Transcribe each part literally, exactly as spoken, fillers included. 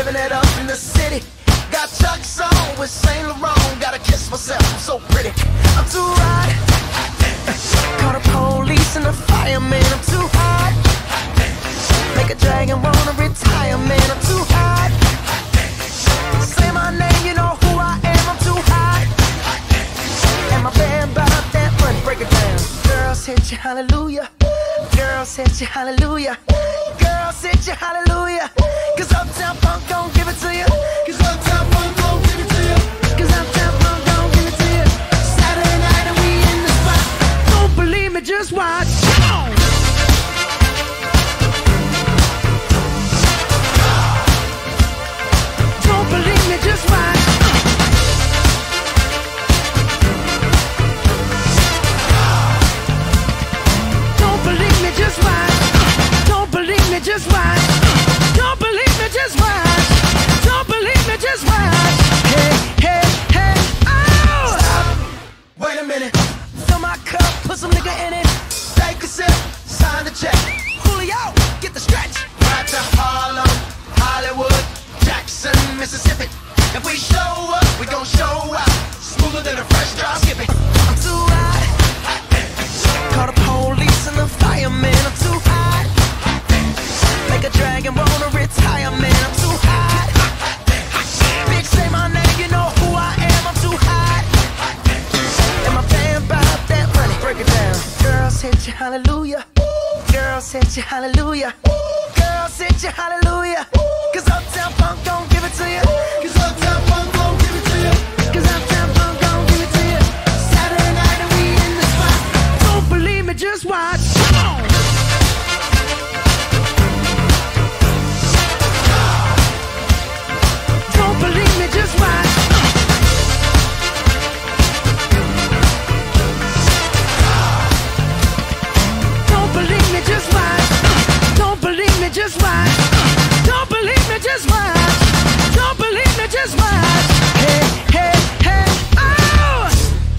living it up in the city. Got Chuck's on with Saint Laurent. Gotta kiss myself, I'm so pretty. I'm too hot. Call the police and the fireman. I'm too hot. Make a dragon wanna retire, man. I'm too hot. Say my name, you know who I am. I'm too hot. And my band bought that money. Break it down. Girls hit you, hallelujah. Girls hit you, hallelujah. Girls hit you, hallelujah. Cause Uptown Funk don't give it to you. Cause Uptown Funk don't give it to you. Cause Uptown Funk don't give it to you. Saturday night and we in the spot. Don't believe me, just watch. Come on. Don't believe me, just watch. Don't believe me, just watch. Don't believe me, just watch. Don't believe me, just watch. Don't believe me, just watch. Hey, hey, hey, oh! Stop. Wait a minute. Fill my cup, put some nigga in it. Take a sip, sign the check. Julio, get the stretch. Right to Harlem, Hollywood, Jackson, Mississippi. If we show up, we gon' show out. Smoother than a fresh drop. Skip it. I'm too hot. Call the police and the fireman. I'm too hot. Make a dragon wanna retire, man. I'm too hot. Bitch, say my name, you know who I am. I'm too hot. And my band bought that money. Break it down. Girls hit you, hallelujah. Girls hit you, hallelujah. Girls hit you, hallelujah. Cause Uptown Funk don't give it to you. Cause Uptown Funk don't give it to you. Cause Uptown Funk don't give it to you. Saturday night and we in the spot. Don't believe me, just watch. Come on. Don't believe me, just watch. Don't believe me, just watch. Don't believe me, just watch. Don't believe me, just watch. Don't believe me, just watch. Hey, hey, hey, oh!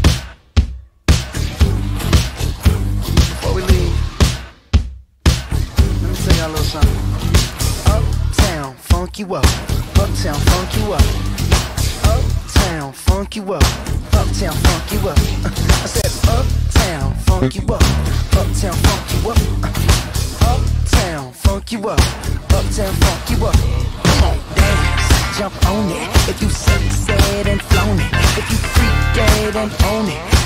Before we leave, let me tell y'all a little something. Uptown, funk you up. Uptown, funk you up. Uptown, funk you up. Uptown, funk you up. I said uptown, funk you up. Uptown, funk you up. Uptown, funk you up. Uptown, funk you up. Come on, dance, jump on it. If you said, said and flown it. If you freak dead and own it.